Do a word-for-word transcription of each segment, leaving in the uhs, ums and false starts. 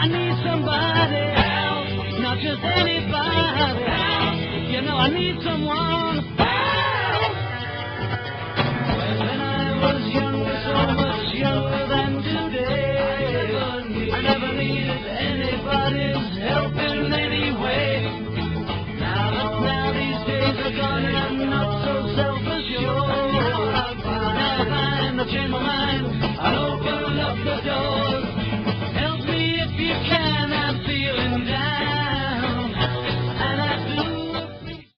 I need somebody else, not just anybody else. You know I need someone else. When I was younger, so much younger than today, I never needed anybody's help in any way. Now, now these days are gone and I'm not so self-assured. Now I find I've changed my mind, I'll open up the doors. Help me if you can, I'm feeling down, and I do appreciate.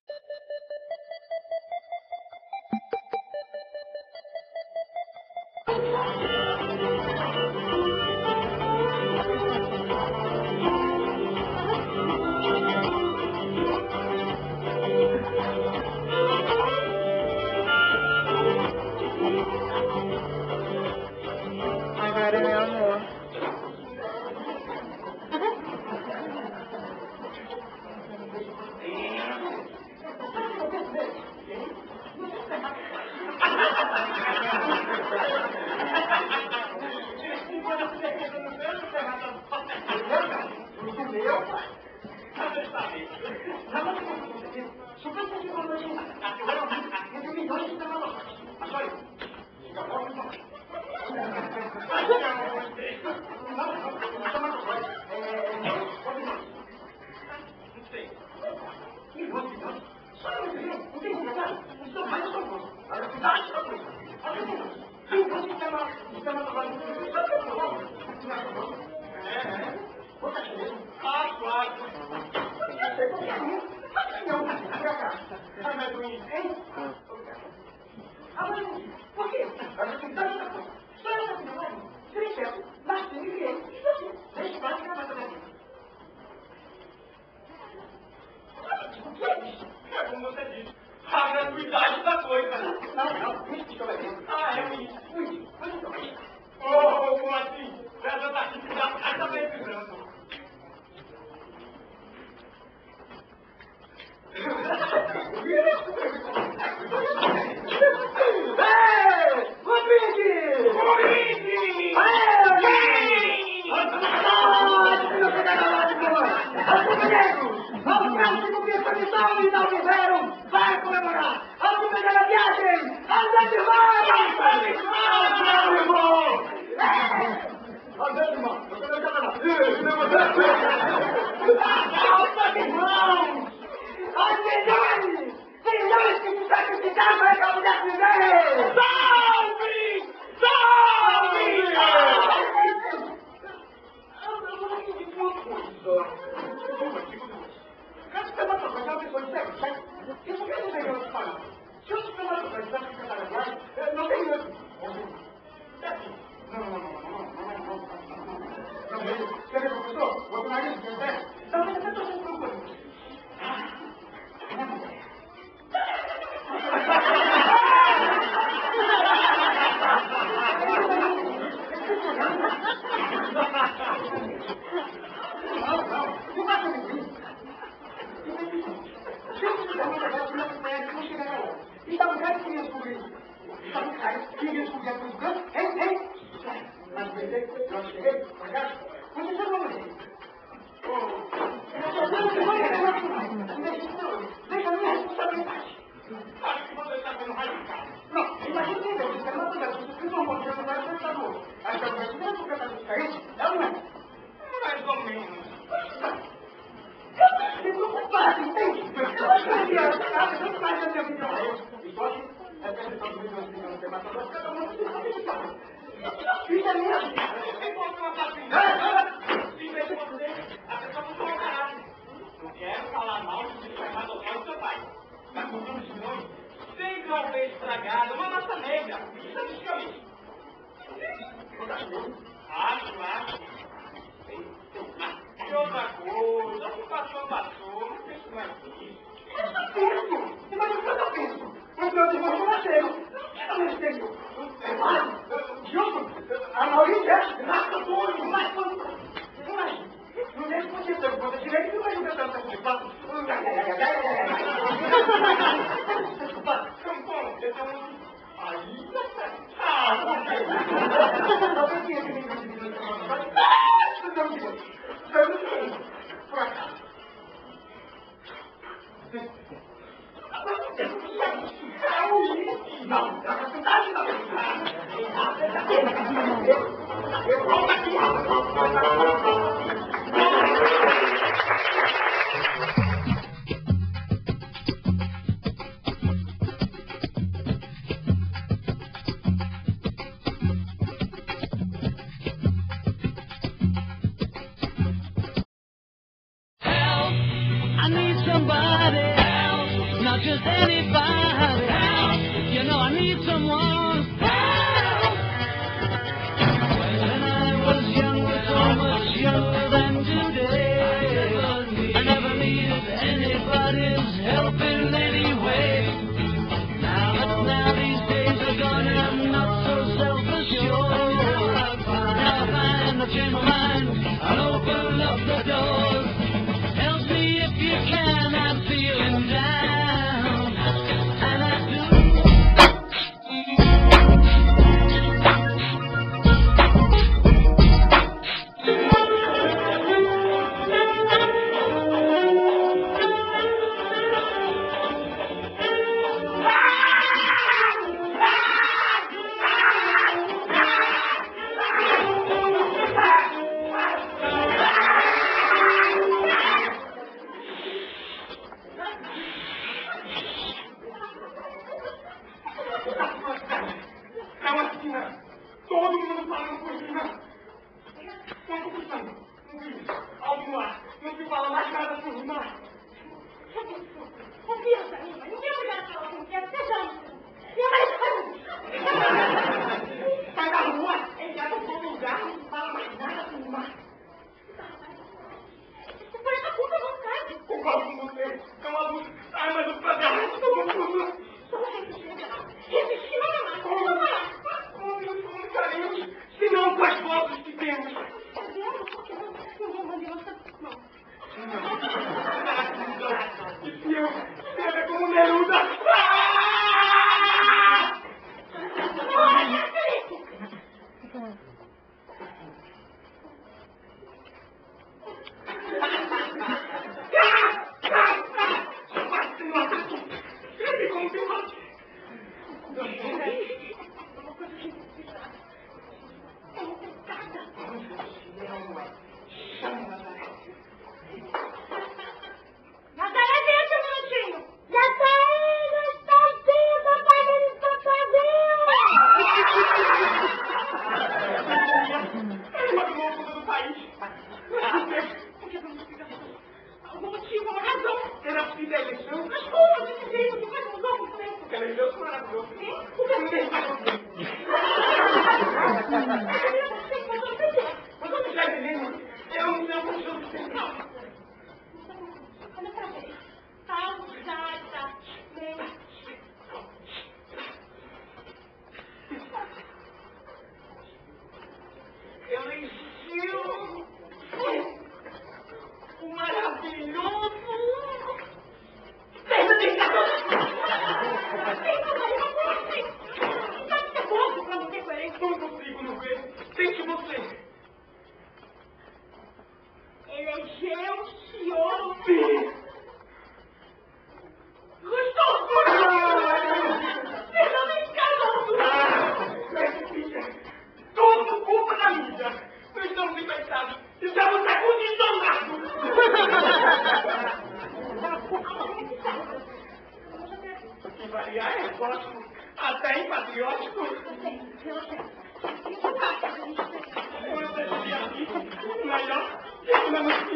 Agora, meu amor. Eu volto aqui. I need somebody else, not just anybody else. You know I need someone else. When I was younger, so much younger than today, I never needed anybody's help in any way. Now, now these days are gone and I'm not so self-assured. Now I find I've changed my mind and open up the doors. You can, I'm feeling down, and I do. Todo mundo falando por cima. Não tô gostando. Não vi. Algo no ar. Não se fala mais nada por cima. Confia, Sarina. Ninguém obrigado a falar com quem sejamos. Minha mãe está. Sai da rua. Entrar em todo lugar. Não se fala mais nada por cima. Por essa culpa eu vou ficar. Concordo com você. É uma luz. Ai, mas o prazer é tudo tudo. Só resistir, não. Resistir não é mais. Não é mais. Se não, com as fotos que temos. Tá vendo? Porque eu vou mandar nossa mão. E se eu bebe como Neruda? Olha, Felipe! Escreve como teu lado. Nazaré, vem um minutinho. Nazaré, não está vendo, papai, não está fazendo. É uma louca do país. Por que vamos ficar? Algum motivo, uma razão. Era filha da eleição. Mas como? Desse jeito, que faz um novo tempo. Porque a eleição é maravilhosa. Sim? O que não tem mais você? Mas eu não já entendendo. Eu não tenho condição de pensar. Olha pra ver. Pausada. Elegeu o maravilhoso Fernandinho. Não consigo não ver. Tente você. Elegeu o senhor. Sim. Gostoso! Fernando Escaloso! Mas, filha, tudo culpa da mídia. Nós estamos libertados. Estamos acondicionados. Que variar é ótimo. Até em patriótico. Eu deixei aqui. Melhor. Isso não é muito.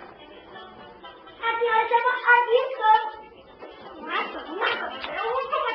A senhora chama Aguinho. Nossa, nossa, é o último